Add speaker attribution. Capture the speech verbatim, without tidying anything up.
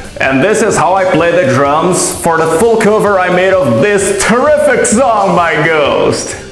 Speaker 1: And this is how I play the drums for the full cover I made of this terrific song by Ghost.